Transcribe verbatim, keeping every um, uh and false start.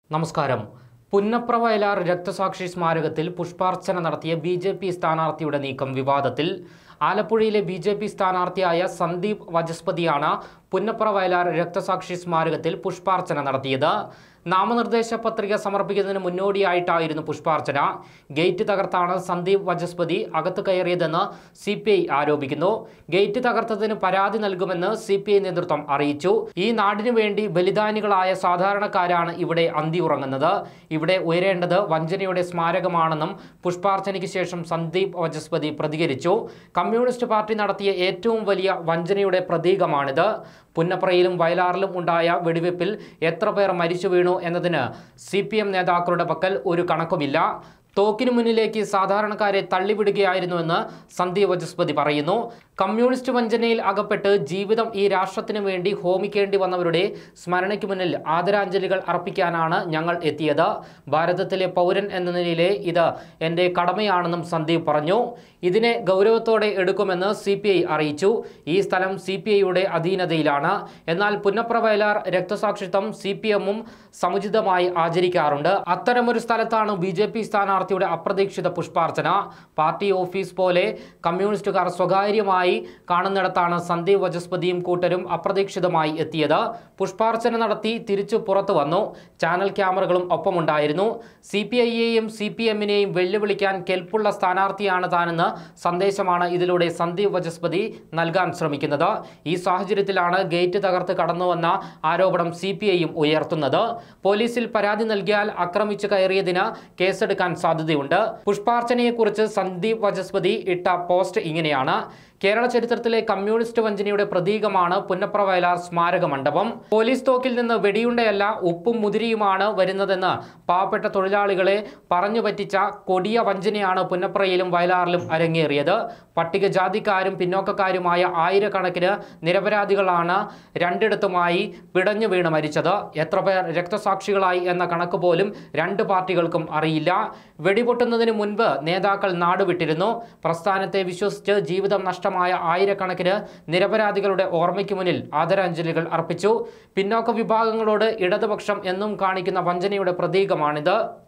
നമസ്കാരം. പുന്നപ്ര വയലാർ രക്തസാക്ഷി സ്മാരകത്തിൽ പുഷ്പാർച്ചന നടത്തിയ ബി ജെ പി സ്ഥാനാർത്ഥിയുടെ നീക്കം വിവാദത്തിൽ. ആലപ്പുഴയിലെ ബി ജെ പി സ്ഥാനാർത്ഥിയായ സന്ദീപ് വചസ്പതിയാണ് പുന്നപ്ര വയലാർ രക്തസാക്ഷി സ്മാരകത്തിൽ പുഷ്പാർച്ചന നടത്തിയത്. നാമനിർദ്ദേശ പത്രിക സമർപ്പിക്കുന്നതിന് മുന്നോടിയായിട്ടായിരുന്നു പുഷ്പാർച്ചന. ഗേറ്റ് തകർത്താണ് സന്ദീപ് വചസ്പതി അകത്ത് കയറിയതെന്ന് സി പി ഐ ആരോപിക്കുന്നു. ഗേറ്റ് തകർത്തതിന് പരാതി നൽകുമെന്ന് സി പി ഐ നേതൃത്വം അറിയിച്ചു. ഈ നാടിനു വേണ്ടി ബലിദാനികളായ സാധാരണക്കാരാണ് ഇവിടെ അന്തിയുറങ്ങുന്നത്. ഇവിടെ ഉയരേണ്ടത് വഞ്ചനയുടെ സ്മാരകമാണെന്നും പുഷ്പാർച്ചനയ്ക്ക് ശേഷം സന്ദീപ് വചസ്പതി പ്രതികരിച്ചു. കമ്മ്യൂണിസ്റ്റ് പാർട്ടി നടത്തിയ ഏറ്റവും വലിയ വഞ്ചനയുടെ പ്രതീകമാണിത്. പുന്നപ്രയിലും വയലാറിലും ഉണ്ടായ വെടിവെപ്പിൽ എത്ര പേർ മരിച്ചു വീണു എന്നതിന് സി പി എം നേതാക്കളുടെ പക്കൽ ഒരു കണക്കുമില്ല. തോക്കിനു മുന്നിലേക്ക് സാധാരണക്കാരെ തള്ളിവിടുകയായിരുന്നുവെന്ന് സന്ദീപ് വചസ്പതി പറയുന്നു. കമ്മ്യൂണിസ്റ്റ് വഞ്ചനയിൽ അകപ്പെട്ട് ജീവിതം ഈ രാഷ്ട്രത്തിനു വേണ്ടി ഹോമിക്കേണ്ടി വന്നവരുടെ സ്മരണയ്ക്ക് മുന്നിൽ ആദരാഞ്ജലികൾ അർപ്പിക്കാനാണ് ഞങ്ങൾ എത്തിയത്. ഭാരതത്തിലെ പൗരൻ എന്ന നിലയിലെ ഇത് എൻ്റെ കടമയാണെന്നും സന്ദീപ് പറഞ്ഞു. ഇതിനെ ഗൗരവത്തോടെ എടുക്കുമെന്ന് സി പി ഐ അറിയിച്ചു. ഈ സ്ഥലം സി പി ഐയുടെ അധീനതയിലാണ്. എന്നാൽ പുന്നപ്ര വയലാർ രക്തസാക്ഷിത്വം സി പി എമ്മും സമുചിതമായി ആചരിക്കാറുണ്ട്. അത്തരമൊരു സ്ഥലത്താണ് ബി ജെ പി സ്ഥാനാർത്ഥിയുടെ അപ്രതീക്ഷിത പുഷ്പാർച്ചന. പാർട്ടി ഓഫീസ് പോലെ കമ്മ്യൂണിസ്റ്റുകാർ സ്വകാര്യമായി കാണുന്നിടത്താണ് സന്ദീപ് വചസ്പതിയും കൂട്ടരും അപ്രതീക്ഷിതമായി എത്തിയത്. പുഷ്പാർച്ചന നടത്തി തിരിച്ചു പുറത്തു വന്നു. ചാനൽ ക്യാമറകളും ഒപ്പമുണ്ടായിരുന്നു. സി പി ഐയെയും സി പി എമ്മിനെയും വെല്ലുവിളിക്കാൻ കെൽപ്പുള്ള സ്ഥാനാർത്ഥിയാണ് താനെന്ന് സന്ദേശമാണ് ഇതിലൂടെ സന്ദീപ് വചസ്പതി നൽകാൻ ശ്രമിക്കുന്നത്. ഈ സാഹചര്യത്തിലാണ് ഗേറ്റ് തകർത്ത് കടന്നുവന്ന ആരോപണം സി പി ഐയും ഉയർത്തുന്നത്. പോലീസിൽ പരാതി നൽകിയാൽ ആക്രമിച്ചു കയറിയതിന് കേസെടുക്കാൻ സാധ്യതയുണ്ട്. പുഷ്പാർച്ചനയെക്കുറിച്ച് സന്ദീപ് വചസ്പതി ഇട്ട പോസ്റ്റ് ഇങ്ങനെയാണ്: കേരള ചരിത്രത്തിലെ കമ്മ്യൂണിസ്റ്റ് വഞ്ചനയുടെ പ്രതീകമാണ് പുന്നപ്ര വയലാർ സ്മാരക മണ്ഡപം. പോലീസ് തോക്കിൽ നിന്ന് വെടിയുണ്ടയല്ല ഉപ്പും മുതിരിയുമാണ് വരുന്നതെന്ന് പാവപ്പെട്ട തൊഴിലാളികളെ പറഞ്ഞു പറ്റിച്ച കൊടിയ വഞ്ചനയാണ് പുന്നപ്രയിലും വയലാറിലും അരങ്ങേറിയത്. പട്ടികജാതിക്കാരും പിന്നോക്കക്കാരുമായ ആയിരക്കണക്കിന് നിരപരാധികളാണ് രണ്ടിടത്തുമായി പിടഞ്ഞു വീണ് മരിച്ചത്. എത്ര പേർ രക്തസാക്ഷികളായി എന്ന കണക്ക് പോലും രണ്ട് പാർട്ടികൾക്കും അറിയില്ല. വെടിപൊട്ടുന്നതിന് മുൻപ് നേതാക്കൾ നാടുവിട്ടിരുന്നു. പ്രസ്ഥാനത്തെ വിശ്വസിച്ച് ജീവിതം നഷ്ട മായ ആയിരക്കണക്കിന് നിരപരാധികളുടെ ഓർമ്മയ്ക്ക് മുന്നിൽ ആദരാഞ്ജലികൾ അർപ്പിച്ചു. പിന്നോക്ക വിഭാഗങ്ങളോട് ഇടതുപക്ഷം എന്നും കാണിക്കുന്ന വഞ്ചനയുടെ പ്രതീകമാണിത്.